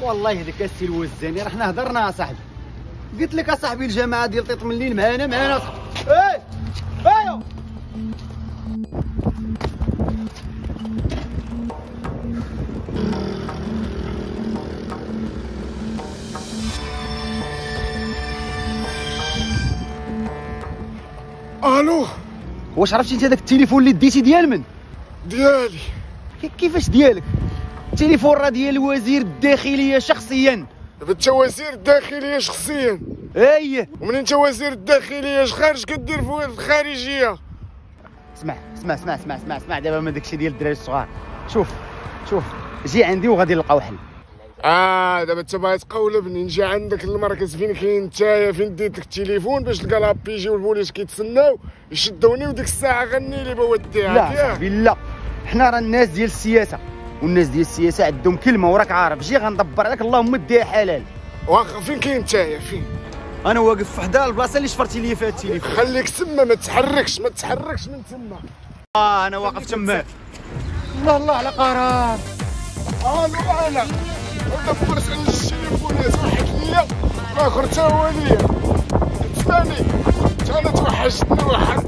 والله يهديك السي الوزاني، راه حنا هضرنا اصاحبي، قلت لك اصاحبي الجماعه ديال طيط من الليل معانا اصاحبي. ايوا الو، واش عرفتي انت داك التليفون اللي ديتي ديال من؟ ديالي. كيفاش ديالك؟ التليفون راه ديال وزير الداخليه شخصيا. دابا انت وزير الداخليه شخصيا؟ ايه. ومنين انت وزير الداخليه اش خارج كدير في الخارجيه؟ اسمع دابا ما داكشي ديال الدراري الصغار. شوف جي عندي وغادي نلقاو حل. دابا انت باغي تقولبني نجي عندك المركز فين كاين نتايا، فين ديت لك التليفون باش تلقى لابيجي والبوليس كيتسناو يشدوني، وديك الساعه غني لي بوديها. لا صاحبي لا، حنا راه الناس ديال السياسه، والناس ديال السياسه عندهم كلمه وراك عارف. جي غندبر عليك اللهم ديها حلال. واخا فين كاين نتايا؟ فين؟ انا واقف في حدا البلاصه اللي شفرتي لي فيها التليفون. خليك تما، ما تحركش من تما. انا واقف تما. الله على قرار. انا دبرت على التليفونات، واحد ليا والاخر تا هو ليا. اسمعني، انا توحشتني واحد